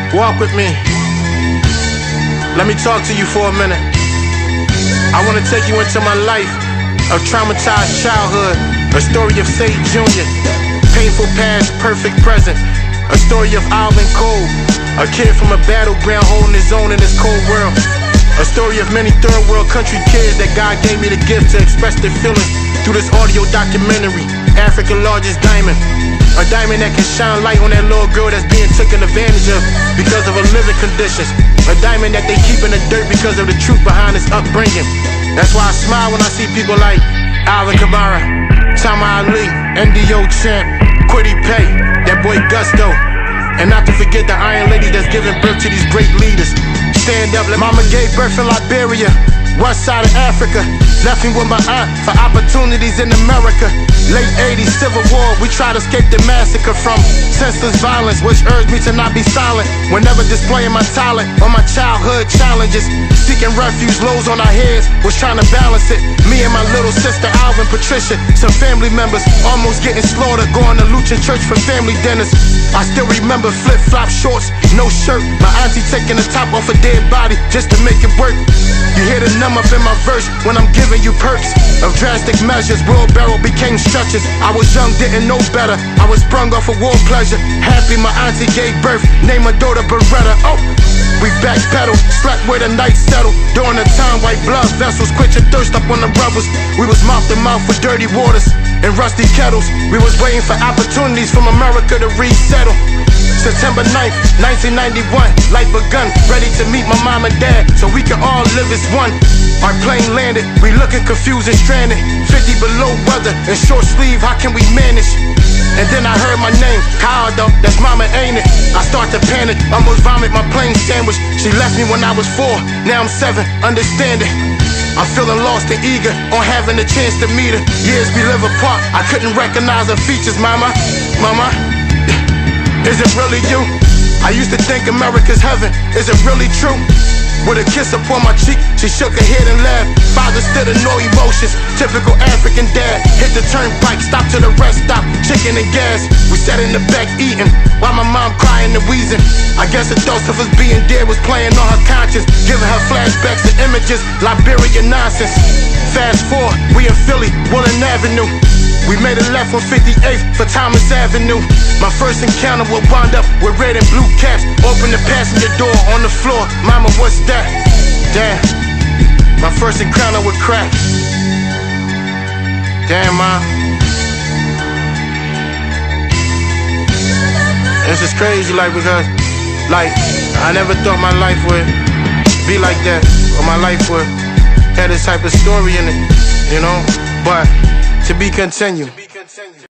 Walk with me. Let me talk to you for a minute. I want to take you into my life of traumatized childhood, a story of Sage Jr., painful past, perfect present, a story of Alvin Cole, a kid from a battleground holding his own in this cold world, a story of many third world country kids that God gave me the gift to express their feelings through this audio documentary, Africa's largest diamond. A diamond that can shine light on that little girl that's being taken advantage of because of her living conditions. A diamond that they keep in the dirt because of the truth behind its upbringing. That's why I smile when I see people like Alvin Kamara, Tama Ali, NDO Champ, Quiddy Pay, that boy Gusto. And not to forget the iron ladies that's giving birth to these great leaders. Stand up, mama gave birth in Liberia, west side of Africa. Left me with my aunt for opportunities in America. Late 80s, Civil War, we tried to escape the massacre from senseless violence, which urged me to not be silent whenever displaying my talent on my childhood challenges. Seeking refuge, lows on our heads, was trying to balance it. Me and my little sister Alvin, Patricia, some family members almost getting slaughtered, going to Lutheran church for family dinners. I still remember flip-flop shorts, no shirt, my auntie taking the top off a dead body just to make it work. You hear the numb up in my verse when I'm giving you perks of drastic measures. Wheelbarrow became stretches. I was young, didn't know better. I was sprung off of war pleasure. Happy my auntie gave birth, named my daughter Beretta. Oh, we backpedal, slept where the night settled. During the time, white blood vessels quenching thirst up on the rebels. We was mouth to mouth with dirty waters and rusty kettles. We was waiting for opportunities from America to resettle. September 9th, 1991, life begun, ready to meet my mom and dad so we can all live as one. Our plane landed, we looking confused and stranded, 50 below weather and short sleeve, how can we manage? And then I heard my name, Kyle though, that's mama ain't it? I start to panic, almost vomit my plane sandwich. She left me when I was 4, now I'm 7, understand it. I'm feeling lost and eager on having a chance to meet her. Years we live apart, I couldn't recognize her features, mama. Is it really you? I used to think America's heaven. Is it really true? With a kiss upon my cheek, she shook her head and laughed. Father stood in no emotions, typical African dad. Hit the turnpike, stopped to the rest stop, chicken and gas. We sat in the back eating, while my mom crying and wheezing. I guess the thoughts of us being dead was playing on her conscience, giving her flashbacks to images, Liberian nonsense. Fast forward, we in Philly, Woodland Avenue. We made a left on 58th for Thomas Avenue. My first encounter will wind up with red and blue caps. Open the passenger door on the floor. Mama, what's that? Damn, my first encounter with crack. Damn, Mom. This is crazy, like, because, like, I never thought my life would be like that, or my life would have this type of story in it, you know? But to be continued.